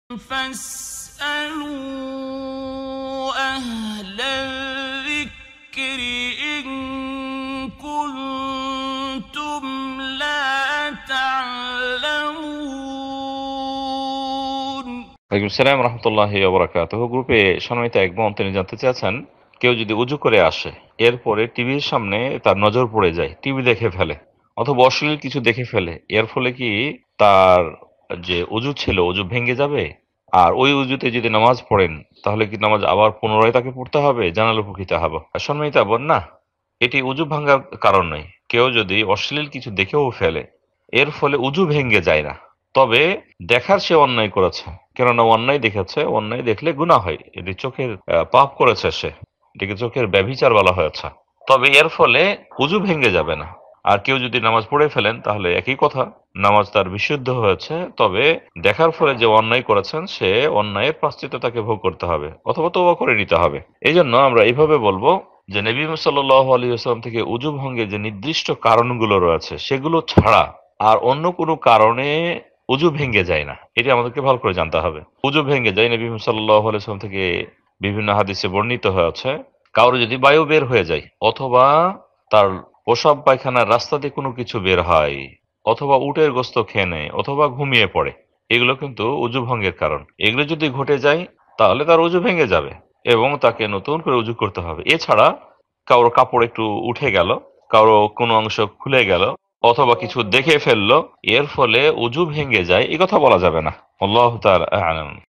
فاسألوا أهل الذكر إن كنتم لا تعلمون। ওয়ালাইকুম আসসালাম রহমতুল্লাহি ওয়া বারাকাতুহু। গ্রুপে সম্মানিত এক বোন তিনি জানতে চাচ্ছেন, কেউ যদি উজু করে আসে, এরপরে টিভির সামনে তার নজর পড়ে যায়, টিভি দেখে ফেলে অথবা অশ্লীল কিছু দেখে ফেলে, এর ফলে কি তার যে উজু ছিল উজু ভেঙে যাবে? আর ওই উজুতে যদি নামাজ পড়েন, তাহলে কি নামাজ আবার পুনরায় তাকে পড়তে হবে? জানালে উপকৃত হব। আর সম্মানিত বোন, না, এটি উজু ভাঙার কারণ নয়। কেউ যদি অশ্লীল কিছু দেখেও ফেলে, এর ফলে উজু ভেঙে যায় না। তবে দেখার সে অন্যায় করেছে, কেননা অন্যায় দেখেছে, অন্যায় দেখলে গুনাহ হয়, এটি চোখের পাপ করেছে সে, এটিকে চোখের ব্যভিচার বলা হয়েছে। তবে এর ফলে উজু ভেঙে যাবে না। আর কেউ যদি নামাজ পড়ে ফেলেন, তাহলে একই কথা, নামাজ তার বিশুদ্ধ হয়েছে। তবে দেখার ফলে যে অন্যায় করেছেন, সে অন্যায়ের প্রায়শ্চিত্ত তাকে ভোগ করতে হবে অথবা তওবা করে নিতে হবে। এই জন্য আমরা এইভাবে বলবো যে নবী সাল্লাল্লাহু আলাইহি ওয়াসাল্লাম থেকে উজু ভঙ্গের যে নির্দিষ্ট কারণগুলো রয়েছে, সেগুলো ছাড়া আর অন্য কোনো কারণে উজু ভেঙে যায় না। এটি আমাদেরকে ভালো করে জানতে হবে। উজু ভেঙে যায় নবী সাল্লাল্লাহু আলাইহি ওয়াসাল্লাম থেকে বিভিন্ন হাদিসে বর্ণিত হয়েছে, কারো যদি বায়ু বের হয়ে যায়, অথবা তার প্রসাব পায়খানার রাস্তা দিয়ে কোনো কিছু বের হয়, অথবা উটের গোস্ত খেয়ে নেয়, অথবা ঘুমিয়ে পড়ে, এগুলো কিন্তু উজু ভঙ্গের কারণ। এগুলো যদি ঘটে যায়, তাহলে তার উজু ভেঙে যাবে এবং তাকে নতুন করে উজু করতে হবে। এছাড়া কারো কাপড় একটু উঠে গেল, কারো কোনো অংশ খুলে গেল, অথবা কিছু দেখে ফেললো, এর ফলে উজু ভেঙে যায়, এই কথা বলা যাবে না। আল্লাহু তাআলা আ'লাম।